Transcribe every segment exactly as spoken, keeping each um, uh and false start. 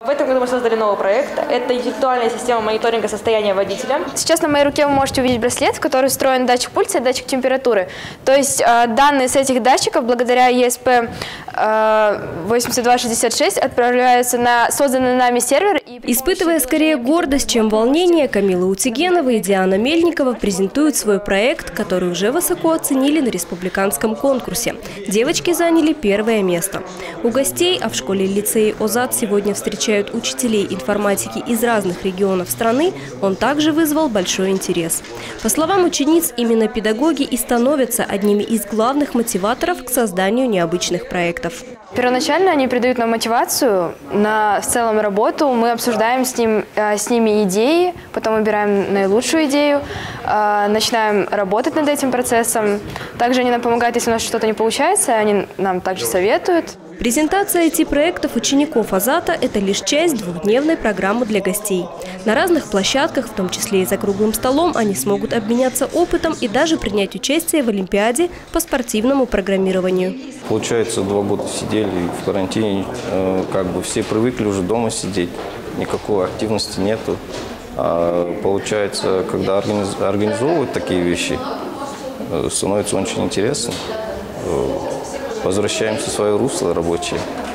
В этом году мы создали новый проект. Это интеллектуальная система мониторинга состояния водителя. Сейчас на моей руке вы можете увидеть браслет, в который встроен датчик пульса и датчик температуры. То есть э, данные с этих датчиков благодаря и эс пи э, восемьдесят два шестьдесят шесть отправляются на созданный нами сервер. И Испытывая скорее гордость, чем волнение, Камила Утигенова и Диана Мельникова презентуют свой проект, который уже высоко оценили на республиканском конкурсе. Девочки заняли первое место. У гостей, а в школе-лицее ОЗАД сегодня встречают учителей информатики из разных регионов страны, он также вызвал большой интерес. По словам учениц, именно педагоги и становятся одними из главных мотиваторов к созданию необычных проектов. Первоначально они придают нам мотивацию на в целом работу, мы обсуждаем с, ним, с ними идеи, потом выбираем наилучшую идею, начинаем работать над этим процессом. Также они нам помогают, если у нас что-то не получается, они нам также советуют. Презентация ай ти-проектов учеников ОЗАТа – это лишь часть двухдневной программы для гостей. На разных площадках, в том числе и за круглым столом, они смогут обменяться опытом и даже принять участие в Олимпиаде по спортивному программированию. Получается, два года сидели в карантине, как бы все привыкли уже дома сидеть, никакой активности нету. А получается, когда организовывают такие вещи, становится очень интересно. Возвращаемся в свое русло рабочее.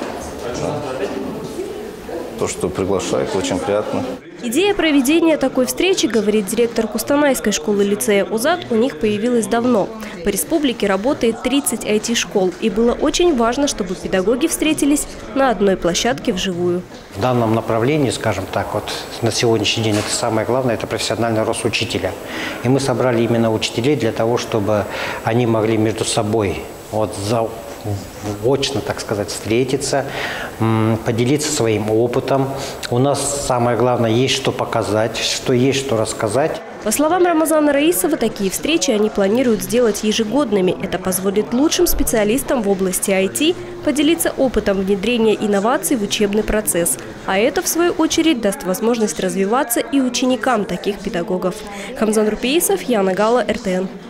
То, что приглашают, очень приятно. Идея проведения такой встречи, говорит директор Кустанайской школы-лицея ОЗАД, у них появилась давно. По республике работает тридцать ай ти-школ, и было очень важно, чтобы педагоги встретились на одной площадке вживую. В данном направлении, скажем так, вот на сегодняшний день это самое главное, это профессиональный рост учителя. И мы собрали именно учителей для того, чтобы они могли между собой вот за очно, так сказать, встретиться, поделиться своим опытом. У нас самое главное есть что показать, что есть что рассказать. По словам Рамазана Раисова, такие встречи они планируют сделать ежегодными. Это позволит лучшим специалистам в области ай ти поделиться опытом внедрения инноваций в учебный процесс. А это, в свою очередь, даст возможность развиваться и ученикам таких педагогов. Хамзан Рупеисов, Яна Гала, эр тэ эн.